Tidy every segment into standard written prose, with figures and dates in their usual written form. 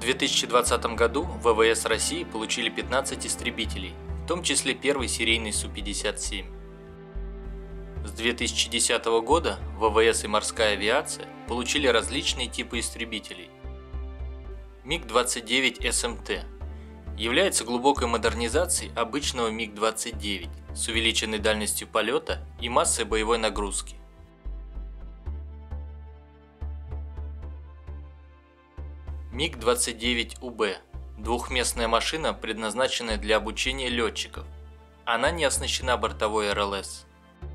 2020 году ВВС России получили 15 истребителей, в том числе первый серийный Су-57. С 2010 года ВВС и морская авиация получили различные типы истребителей. МиГ-29 СМТ является глубокой модернизацией обычного МиГ-29 с увеличенной дальностью полета и массой боевой нагрузки. МиГ-29УБ – двухместная машина, предназначенная для обучения летчиков. Она не оснащена бортовой РЛС.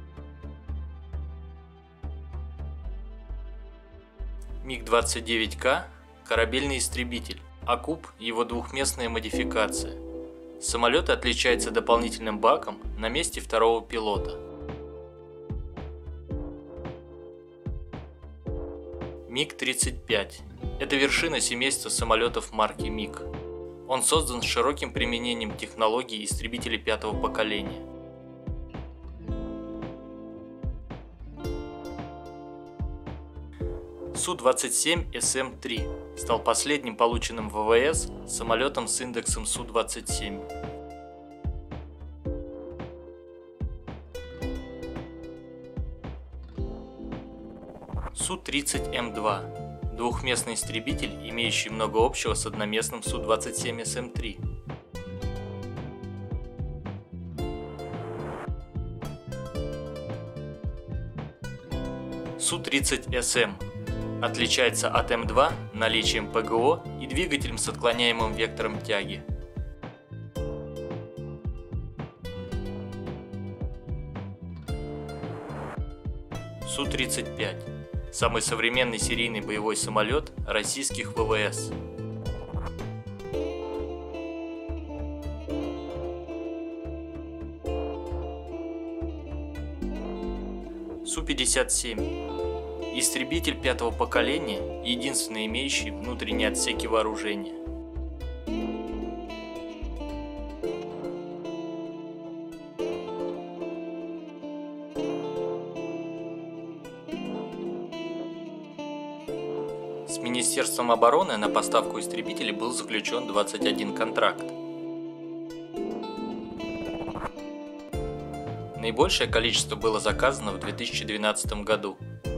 МиГ-29К – корабельный истребитель, а Куб – его двухместная модификация. Самолет отличается дополнительным баком на месте второго пилота. МиГ-35 – это вершина семейства самолетов марки МиГ. Он создан с широким применением технологий истребителей пятого поколения. Су-27СМ-3 стал последним полученным ВВС самолетом с индексом Су-27. Су-30М2 – двухместный истребитель, имеющий много общего с одноместным Су-27СМ-3. Су-30СМ отличается от М2 наличием ПГО и двигателем с отклоняемым вектором тяги. Су-35 – самый современный серийный боевой самолет российских ВВС. Су-57 – истребитель пятого поколения, единственный имеющий внутренние отсеки вооружения. С Министерством обороны на поставку истребителей был заключен 21 контракт. Наибольшее количество было заказано в 2012 году.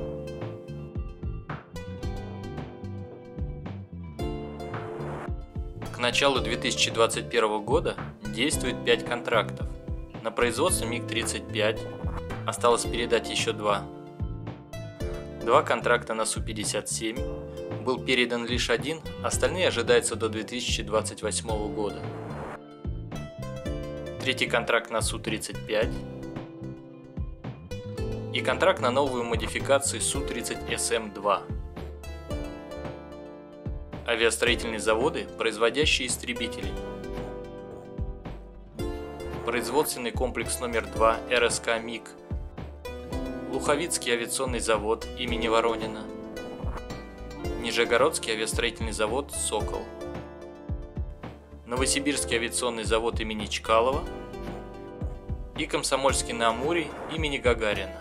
К началу 2021 года действует 5 контрактов. На производство МиГ-35 осталось передать еще 2. 2 контракта на Су-57, был передан лишь 1, остальные ожидаются до 2028 года. 3-й контракт на Су-35 и контракт на новую модификацию Су-30СМ-2. Авиастроительные заводы, производящие истребители. Производственный комплекс номер 2 РСК МиГ. Луховицкий авиационный завод имени Воронина. Нижегородский авиастроительный завод «Сокол». Новосибирский авиационный завод имени Чкалова и Комсомольский на Амуре имени Гагарина.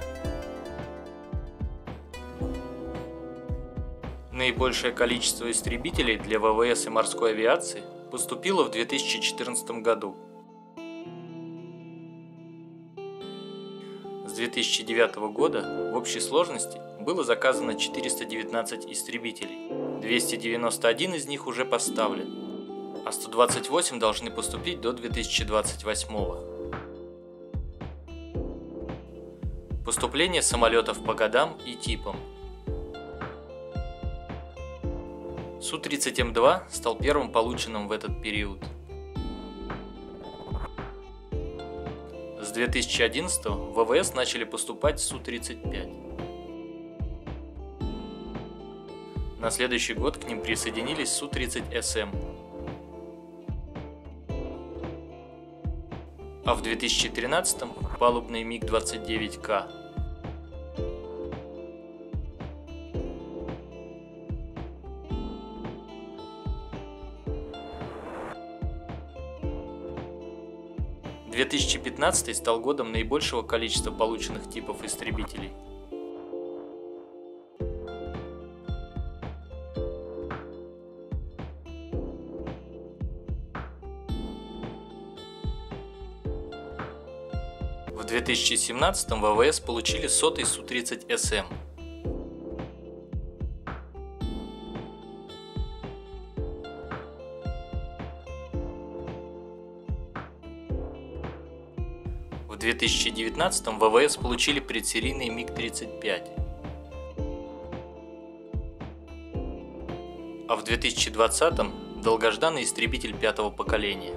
Наибольшее количество истребителей для ВВС и морской авиации поступило в 2014 году. С 2009 года в общей сложности было заказано 419 истребителей, 291 из них уже поставлен, а 128 должны поступить до 2028. Поступление самолетов по годам и типам. Су-30М2 стал первым полученным в этот период. С 2011 в ВВС начали поступать Су-35. На следующий год к ним присоединились Су-30СМ. А в 2013 палубный МиГ-29К. – 2015 стал годом наибольшего количества полученных типов истребителей. 2017 ВВС получили сотый Су-30СМ. В 2019 ВВС получили предсерийный МиГ-35. А в 2020 долгожданный истребитель 5-го поколения.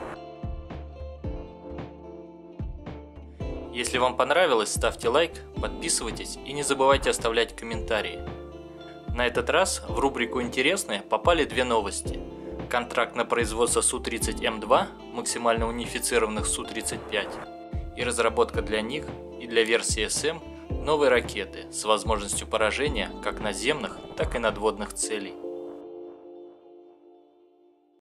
Если вам понравилось, ставьте лайк, подписывайтесь и не забывайте оставлять комментарии. На этот раз в рубрику «Интересное» попали две новости. Контракт на производство Су-30М2, максимально унифицированных Су-35, и разработка для них и для версии СМ новой ракеты с возможностью поражения как наземных, так и надводных целей.